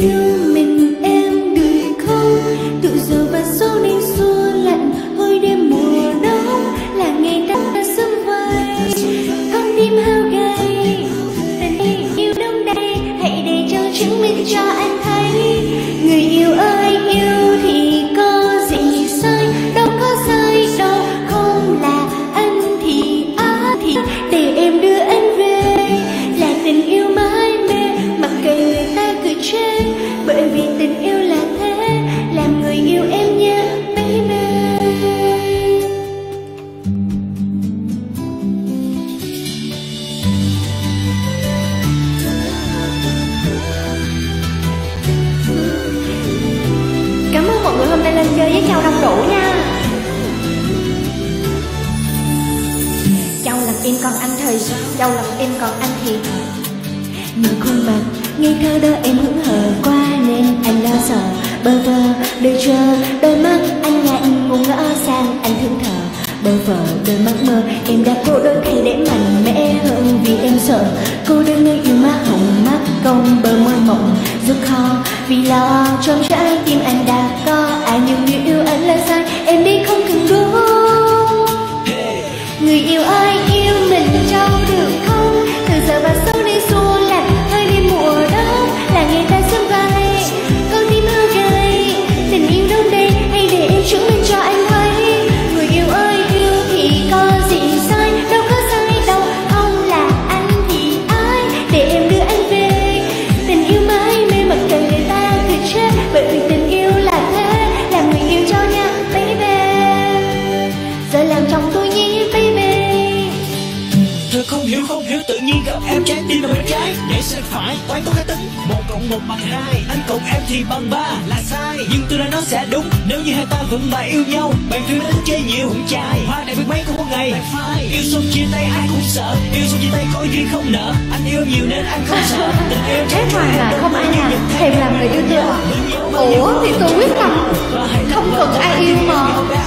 yêu mình em được không? Tự giờ và gió nên xua lạnh hơi đêm mùa đông là ngày ta sớm vơi con tim hao gầy. Tình yêu đông đầy hãy để cho chứng minh cho anh thấy. Người yêu ơi yêu thì có gì sai, đâu có sai đâu, không là anh thì thì để em đưa anh về. Là tình yêu mãi mê mặc kệ người ta cười chê, bởi vì tình yêu là thế, làm người yêu em nhé baby. Cảm ơn mọi người hôm nay lên chơi với Châu đông đủ nha. Châu làm em còn anh thì, Châu làm em còn anh thì. Nhìn khuôn mặt ngây thơ đó em hững hờ quá nên anh lo sợ bơ vơ đợi chờ, đôi mắt anh lạnh ngu ngỡ sang anh thương thờ bơ vơ đôi mắt mơ. Em đã cố đôi thay để mạnh mẽ hơn vì em sợ cô đơn người yêu má hồng mắt cong bờ môi mộng rất khó vì lo trong trái tim anh đã có ai, nhưng người yêu anh là sai em đi không cần đúng. Người yêu ơi yêu mình Châu được không? Từ giờ và sau đây xua lạnh hơi đi mùa đông là ngày ta sớm vai con tim hao gầy. Tình yêu đông đầy hãy để em chứng minh cho anh thấy. Người yêu ơi yêu thì có gì sai, đâu có sai đâu, không là anh thì ai để em đưa anh về. Tình yêu mãi mê mặc kệ người ta cười chê, bởi vì tình yêu là thế, làm người yêu cho nha baby. Giờ làm chồng tôi nhé baby. Tôi không hiểu tự nhiên gặp em trái tim là bên trái, để sai phải toán có cái tính 1 + 1 = 2, anh cộng em thì bằng 3 là sai, nhưng tôi đã nói sẽ đúng nếu như hai ta vẫn mãi yêu nhau. Bạn phim đến chơi nhiều hưởng trai hoa đẹp biết mấy cũng có ngày yêu xong chia tay ai cũng sợ, yêu xong chia tay có duyên không nợ. Anh yêu nhiều nên anh không sợ tình yêu Hết hoàng là không ai nào thèm làm người yêu tôi. Ủa thì tôi quyết tâm không cần ai yêu mà.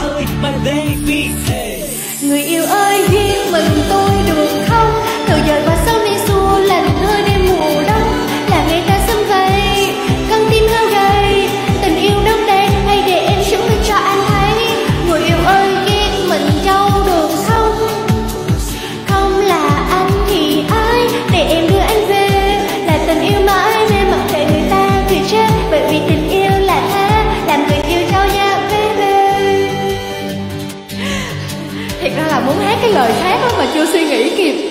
Người yêu ơi duyên mình tôi được không? Từ giờ và sau này xua lạnh hơi đêm mùa đông là ngày ta sớm vậy con tim hao gầy. Tình yêu đông đầy hãy để em chứng minh cho anh thấy. Người yêu ơi duyên mình Châu được không? Không là anh thì ai để em đưa anh về. Là tình yêu mãi mê mặc kệ người ta cười chê, bởi vì tình yêu là thế, làm người yêu Châu nha baby. Thiệt ra là muốn hát cái lời khác đó mà chưa suy nghĩ kịp.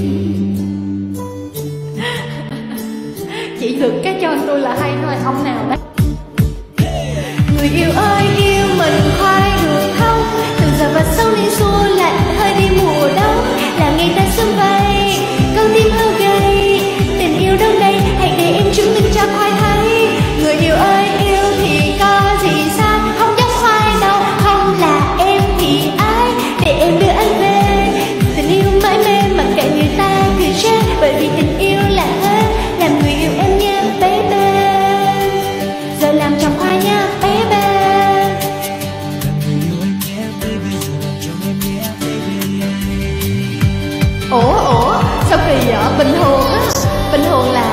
Chị được cái cho anh tôi là hay thôi, ông nào đấy. Người yêu ơi yêu mình khoai được không? Từ giờ và sau này xua lạnh hơi đi mùa đông là ngày ta sớm vậy con tim hao gầy. Tình yêu đông đầy hãy để em chứng minh cho khoai thấy. Người yêu ơi yêu thì có gì sai, không giống khoai đâu, không là em thì ai để em đưa anh về. Tình yêu mãi mê mặc kệ người ta cười chê, bởi vì tình yêu là thế, làm người yêu em nha baby. Giờ làm chồng khoai nha baby. Ủa sao kỳ vậy? Bình thường á, bình thường là